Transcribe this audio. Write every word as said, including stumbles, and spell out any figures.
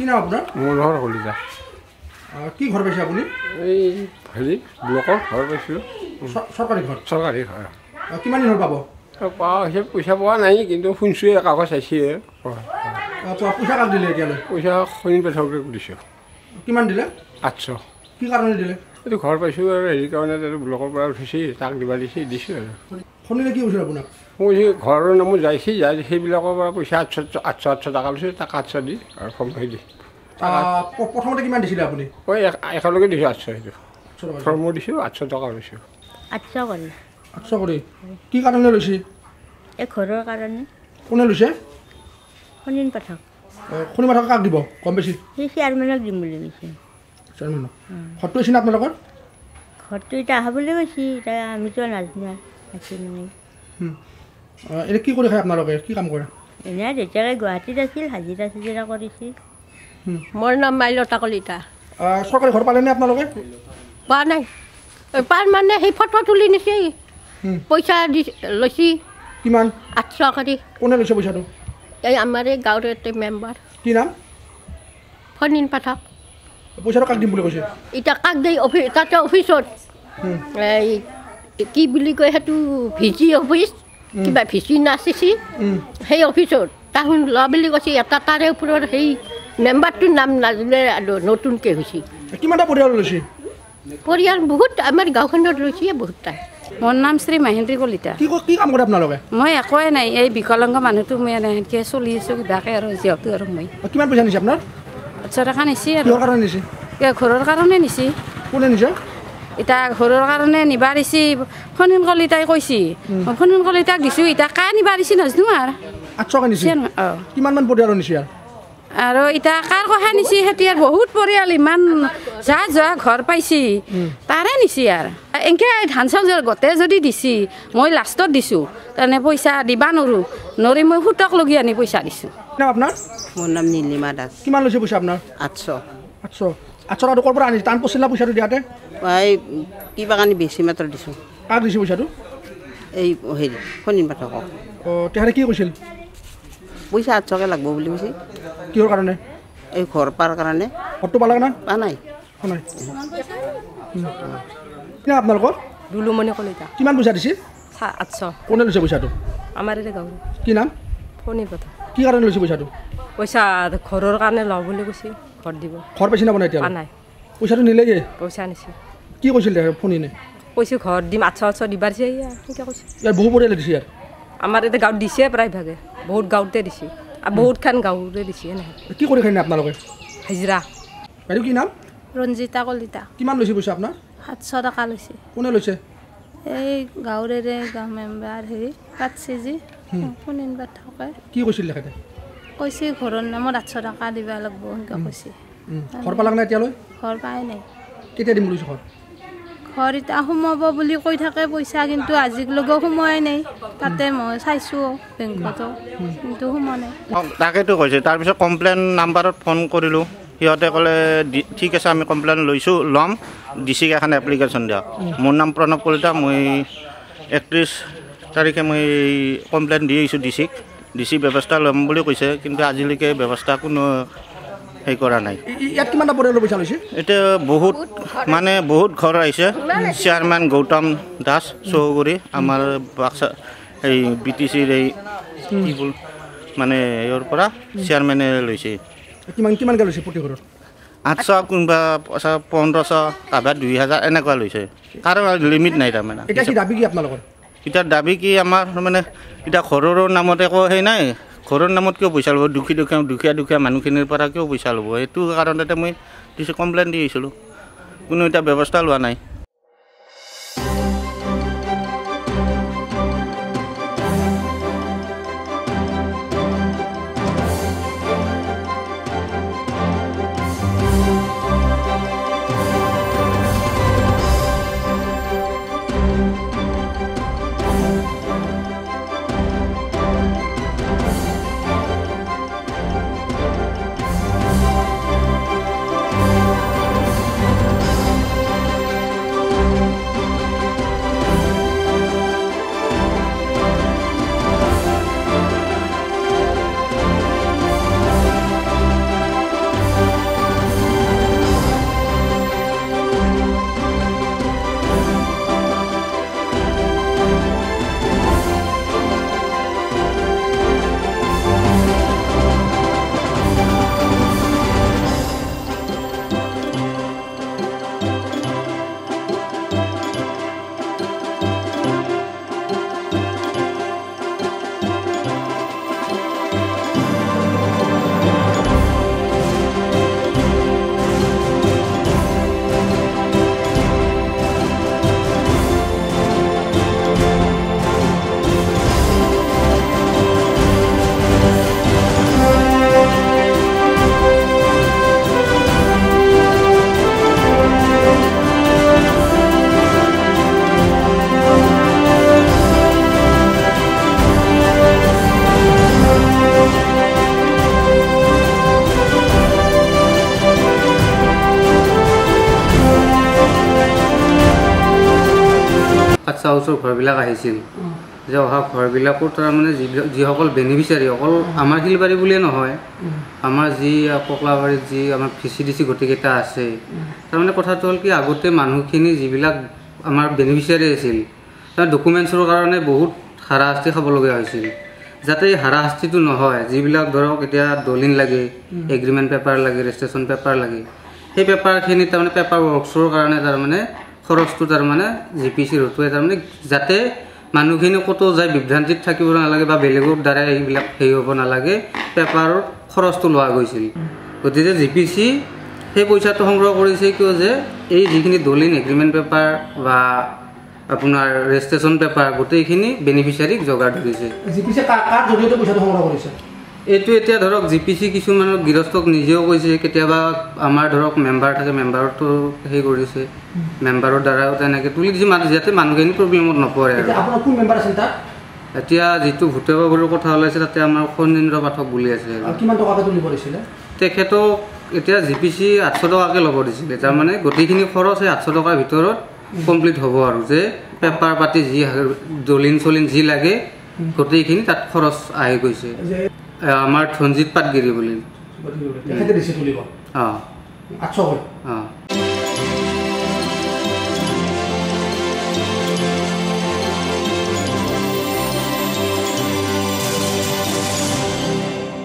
নাম আপোনাৰ? মনোহৰ কলিতা। কি ঘৰ পাইছে আপুনি? এই হেৰি ব্লকৰ ঘৰ পাইছিলোঁ। চৰকাৰী ঘৰ? চৰকাৰী ঘৰ। কিমান দিন হ'ল পাব? পোৱা হৈছে, পইচা পোৱা নাই কিন্তু শুনছোঁৱে কাগজ চাইছে। পইচা কাক দিলে এতিয়ালৈ? পইচা শনি পেথকে দিছোঁ। কিমান দিলে? আঠশ। কি কাৰণে দিলে? এইটো ঘৰ পাইছোঁ আৰু হেৰি কাৰণে ব্লকৰ পৰা উঠিছে, তাক দিবা দিছে, দিছোঁ আৰু। শনিলে কি কৈছিল আপোনাক? মই ঘৰৰ নামত যাইছে, যাই সেইবিলাকৰ পৰা পইচা আঠশ আঠশ আঠশ টকা লৈছোঁ, তাক আঠশ দি আৰু ফৰ্ম মাৰি দি। প্ৰথমতে কিমান দিছিলে আপুনি? মই একেলগে দিছোঁ আঠশ, সেইটো ফৰ্মো দিছোঁ, আঠশ টকা লৈছোঁ। আঠশ কৰি। আঠশ কৰি কি কাৰণে লৈছে? এই ঘৰৰ কাৰণে। কোনে লৈছে? শনিন পাঠক। শনি পাঠক কাক দিব গম পাইছে? সেই চেয়াৰমেনক দিম বুলি কৈছে। চেয়াৰমেনক? ঘৰটো হৈছে না আপোনালোকৰ? ঘৰটো এতিয়া আহা বুলি কৈছে, এতিয়া আমিতো নাজানো আছে মানে। এতিয়া কি কৰি খায় আপোনালোকে? কি কাম কৰে? এনেই দেউতাকে গুৱাহাটীত আছিল, হাজিৰা চাজিৰা কৰিছিল। মোৰ নাম মাইলতা কলিতা। চৰকাৰী ঘৰ পালেনে আপোনালোকে? পোৱা নাই। পাৰ মানে সেই ফটো তুলি নিছে, পইচা দি লৈছে। কিমান? আঠশ কৰি। কোনে লৈছে পইচাটো? এই আমাৰ এই গাঁৱৰ এটা মেম্বাৰ। কি নাম? ফণীন পাঠক। পইচাটো কাক দিম বুলি কৈছে? এতিয়া কাক দেই অফিচ তাতে অফিচত এই কি বুলি কয় সেইটো ভিজি অফিচ, কিবা ভিজি নাচিছি সেই অফিচত তাহোন লোৱা বুলি কৈছে। এটা তাৰে ওপৰত সেই মেম্বাৰটোৰ নাম নাজিলে আৰু নতুনকৈ হৈছে। কিমানটা পৰিয়াল লৈছে? পৰিয়াল বহুত আমাৰ গাঁওখনত লৈছে বহুতটা। মোৰ নাম শ্ৰী মহেন্দ্ৰী কলিতা। কি কি কাম কৰে আপোনালোকে? মই একোৱে নাই, এই বিকলাংগ মানুহটো মই এনেকৈ চলি আছোঁ কিবাকৈ আৰু যিহেতু আৰু মই। কিমান পইচা নিছে আপোনাৰ? আচ্ছা টকা নিছে আৰু। কিহৰ কাৰণে নিছে? ঘৰৰ কাৰণে নিছে। কোনে নিছে? এতিয়া ঘৰৰ কাৰণে নিবা দিছে ফণীন কলিতাই কৈছে, ফণীন কলিতাক দিছোঁ। এতিয়া কা নিবা দিছে নাজানো আৰু। আঠশকৈ নিছে? অঁ। কিমানমান পৰিয়াল নিছে আৰু? আৰু এতিয়া কাৰ কথা নিছে সেইটো আৰু বহুত পৰিয়াল ইমান যা যোৱা ঘৰ পাইছে তাৰে নিছে আৰু। এনেকৈ ধান চাউল গোটেই যদি দিছে, মই লাষ্টত দিছোঁ, তাৰমানে পইচা দিবা নোৱাৰোঁ, নৰি মই সুতক লগি আনি পইচা দিছোঁ। আপোনাৰ? মোৰ নাম নীলিমা দাস। কিমান লৈছে পইচা আপোনাৰ? আঠশ। আঠশ আঠশ টকা ক'ৰ পৰা আনিছে? টান পইচা পইচাটো দিয়াতে? এই কিবা কাৰণে বেছি মাত্ৰ দিছোঁ। কাক দিছে পইচাটো? এই হেৰি ফণীন পাঠকক। অঁ, তেখেতে কি কৈছিল? পইচা আঠশকৈ লাগব বুলি কৈছে। কিহৰ কাৰণে? এই ঘৰ পাৰ কাৰণে। ঘৰটো পালে না? পা নাই। নাই। কি আপোনালোকৰ? দুলুমণি কলিতা। কিমান পইচা দিছে? আঠশ। কোনে লৈছে পইচাটো? আমাৰ এতিয়া গাঁৱৰ। কি নাম? ফণীন পাঠক। কি কাৰণে লৈছে পইচাটো? পইচা ঘৰৰ কাৰণে লওঁ বুলি কৈছে, ঘৰ দিব। ঘৰ পাইছে না বনাই এতিয়া? নাই। পইচাটো নিলেগে? পইচা আনিছে। কি কৈছিল ফণীনে? কৈছে ঘৰ দিম, আঠশ আঠশ দিবা দিছে। সেনেকৈ কৈছে। ইয়াৰ বহু পৰিয়ালে দিছে ইয়াৰ? আমাৰ এতিয়া গাঁৱত দিছে প্ৰায়ভাগে, বহুত গাঁৱতে দিছে আৰু বহুতখান গাঁৱতে দিছে। এনেকৈ কি কৰি খাই আপোনালোকে? হাজিৰা। বাইদেউ কি নাম? ৰঞ্জিতা কলিতা। কিমান লৈছে পইচা আপোনাৰ? সাতশ টকা লৈছে। কোনে লৈছে? এই গাঁৱৰে গাঁও মেম্বাৰ হেৰি পাতছে যি ফণীন পাঠকে। কি কৈছিল তেখেতে? কৈছে ঘৰৰ নামত আঠশ টকা দিব লাগিব সেনেকৈ কৈছে। ঘৰ পালাক নাই এতিয়ালৈ? ঘৰ পাই নাই। কেতিয়া দিম বুলিছে ঘৰ? ঘৰ এতিয়া সোমাব বুলি কৈ থাকে পইচা, কিন্তু আজিলৈকেও সোমোৱাই নাই। তাতে মই চাইছোঁ বেংকতো, কিন্তু সোমোৱা নাই। তাকেতো কৈছে। তাৰপিছত কমপ্লেইন নাম্বাৰত ফোন কৰিলোঁ, সিহঁতে ক'লে ঠিক আছে আমি কমপ্লেইন লৈছোঁ, ল'ম, ডি চিক এখন এপ্লিকেশ্যন দিয়ক। মোৰ নাম প্ৰণৱ কলিতা। মই একত্ৰিছ তাৰিখে মই কমপ্লেইন দি আহিছোঁ ডি চিক। ডি চি ব্যৱস্থা ল'ম বুলি কৈছে, কিন্তু আজিলৈকে ব্যৱস্থা কোনো হেৰি কৰা নাই। ইয়াত কিমানটা পৰিয়ালৰ পইচা লৈছে? এতিয়া বহুত মানে বহুত ঘৰ আহিছে। চেয়াৰমেন গৌতম দাস চৌগুৰি, আমাৰ বাক্সা এই বি টি চিৰ এই কি বল মানে ইয়াৰ পৰা চেয়াৰমেনে লৈছে। কিমান কিমানকৈ লৈছে প্ৰতি ঘৰত? আঠশ, কোনোবা পোন্ধৰশ, কাৰোবাৰ দুই হাজাৰ এনেকুৱা লৈছে। কাৰণ লিমিট নাই তাৰমানে। এতিয়া কি দাবী কি আপোনালোকৰ? এতিয়া দাবী কি আমাৰ মানে এতিয়া ঘৰৰো নামত একো সেই নাই। ঘৰৰ নামত কিয় পইচা ল'ব? দুখী দুখীয়া দুখীয়া দুখীয়া মানুহখিনিৰ পৰা কিয় পইচা ল'ব? সেইটো কাৰণতে মই কিছু কমপ্লেইন দি আহিছিলোঁ, কোনো এতিয়া ব্যৱস্থা লোৱা নাই। হাউচৰ ঘৰবিলাক আহিছিল যে অহা ঘৰবিলাকৰ তাৰমানে যিবিলাক যিসকল বেনিফিচিয়াৰী অকল আমাৰ শিলবাৰী বুলিয়ে নহয় আমাৰ যি ককলাবাৰীত যি আমাৰ ভি চি ডি চি গোটেইকেইটা আছে তাৰমানে কথাটো হ'ল কি আগতে মানুহখিনি যিবিলাক আমাৰ বেনিফিচিয়াৰী আছিল তাৰ ডকুমেণ্টছৰ কাৰণে বহুত হাৰাশাস্তি খাবলগীয়া হৈছিল যাতে এই হাৰাশাস্তিটো নহয় যিবিলাক ধৰক এতিয়া দলিল লাগে এগ্ৰিমেণ্ট পেপাৰ লাগে ৰেজিষ্ট্ৰেশ্যন পেপাৰ লাগে সেই পেপাৰখিনি তাৰমানে পেপাৰ ৱৰ্কছৰ কাৰণে তাৰমানে খৰচটো তাৰমানে জি পি চিৰ হতুৱাই তাৰমানে যাতে মানুহখিনি ক'তো যায় বিভ্ৰান্তিত থাকিব নালাগে বা বেলেগৰ দ্বাৰা এইবিলাক হেৰি হ'ব নালাগে পেপাৰৰ খৰচটো লোৱা গৈছিল গতিকে জি পি চি সেই পইচাটো সংগ্ৰহ কৰিছে কিয় যে এই যিখিনি দলিল এগ্ৰিমেণ্ট পেপাৰ বা আপোনাৰ ৰেজিষ্ট্ৰেশ্যন পেপাৰ গোটেইখিনি বেনিফিচিয়াৰীক যোগাৰ ধৰিছে জি পি চি কাৰ জৰিয়তে পইচাটো সংগ্ৰহ কৰিছে এইটো এতিয়া ধৰক জি পি চি কিছুমানৰ গৃহস্থক নিজেও কৈছে কেতিয়াবা আমাৰ ধৰক মেম্বাৰ থাকে মেম্বাৰতো সেই কৰিছে মেম্বাৰৰ দ্বাৰাও তেনেকৈ তুলি দিছে মানুহ যাতে মানুহখিনি প্ৰব্লেমত নপৰে আৰু আপোনাৰ কোন মেম্বাৰ আছিল তাত এতিয়া যিটো ভোটৰ বাবুৰ কথা ওলাইছে তাতে আমাৰ ফণীন্দ্ৰ পাঠক বুলি আছে কিমান টকাকৈ তুলিব দিছিলে তেখেতক এতিয়া জি পি চি আঠশ টকাকৈ ল'ব দিছিলে তাৰমানে গোটেইখিনি খৰচ সেই আঠশ টকাৰ ভিতৰত কমপ্লিট হ'ব আৰু যে পেপাৰ পাতি যি দলিন চলিন যি লাগে গোটেইখিনি তাত খৰচ আহি গৈছে আমাৰ ধনজিত পাটগিৰি বুলি তেখেতে দিছে তুলিব অঁ আঠশ অঁ